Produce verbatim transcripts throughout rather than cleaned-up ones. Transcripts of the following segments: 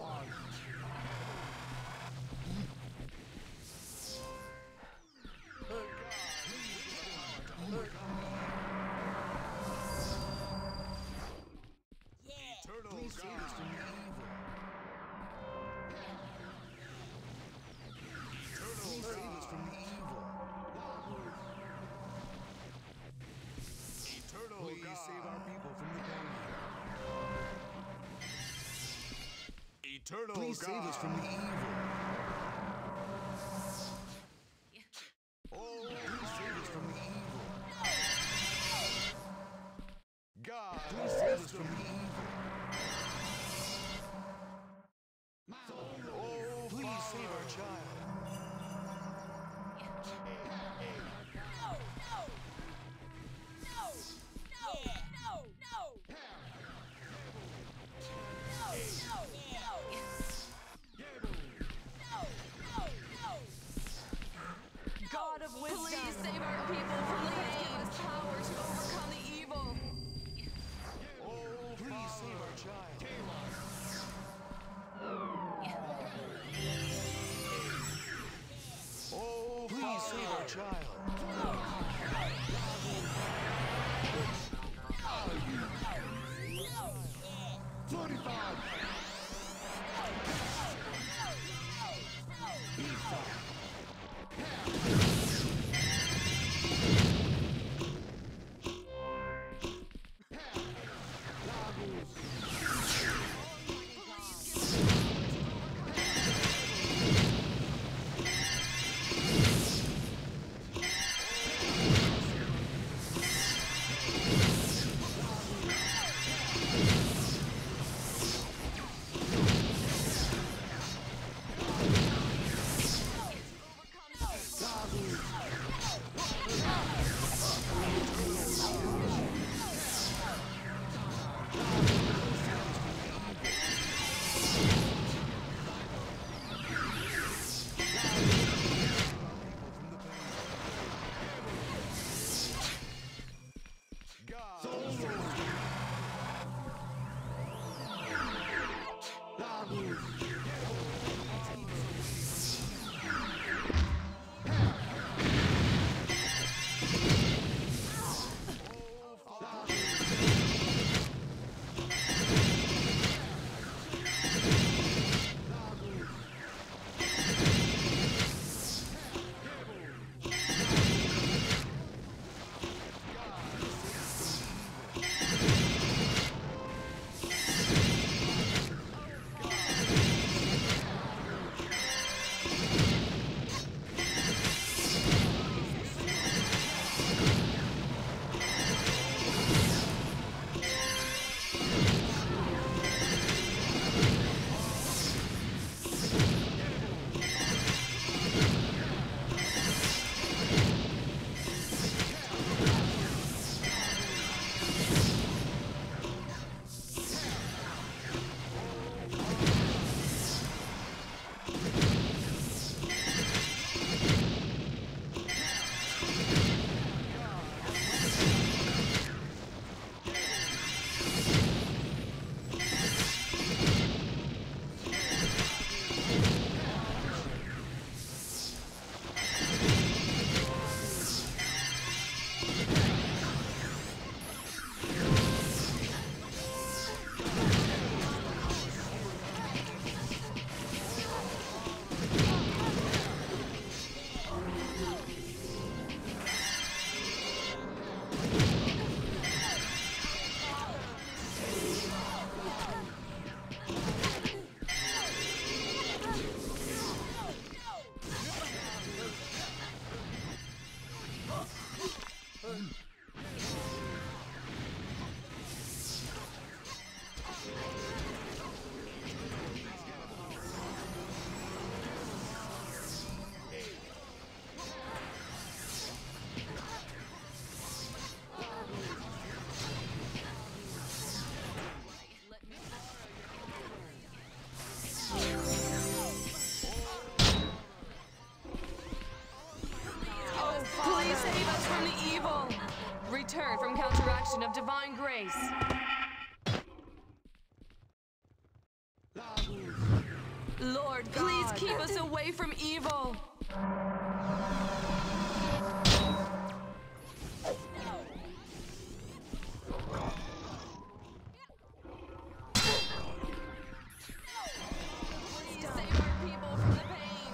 Eternal Please save us from the evil. Please save us from the evil. Eternal Please God. save our people from the pain. Eternal Please God. save us from the evil. Oh, Please save us from the evil. God. Please save us from the evil. Oh, Please save our child. God of wisdom, please save our people. Please give us power to overcome the evil. Oh, Please save our child. Oh, Please save our child. Forty-five. Lord God, please keep us away from evil. Please save our people from the pain.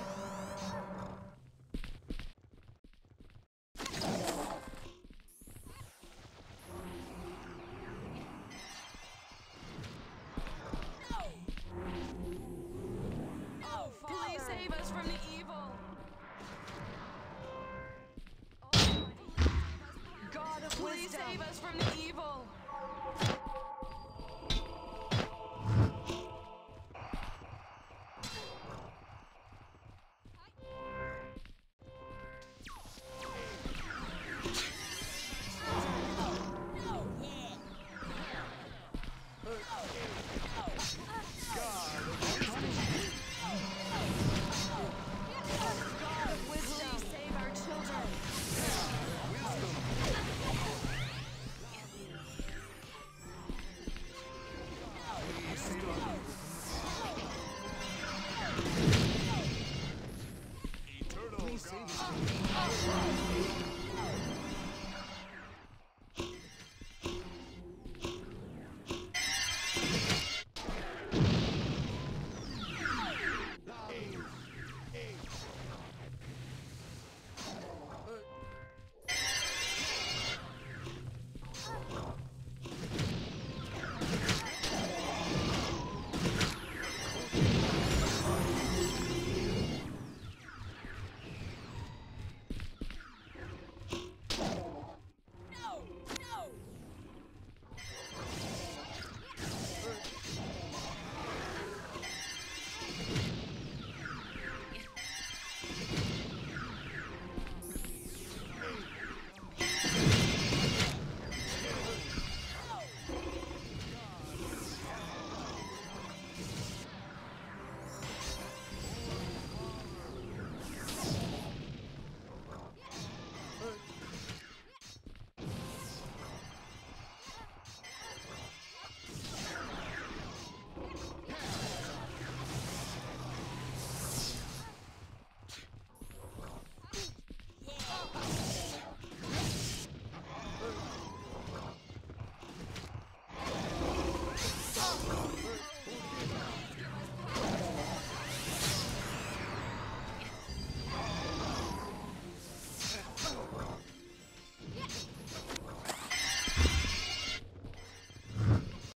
Oh, please save us from the evil. God of please wisdom, save us from the evil. God of wisdom.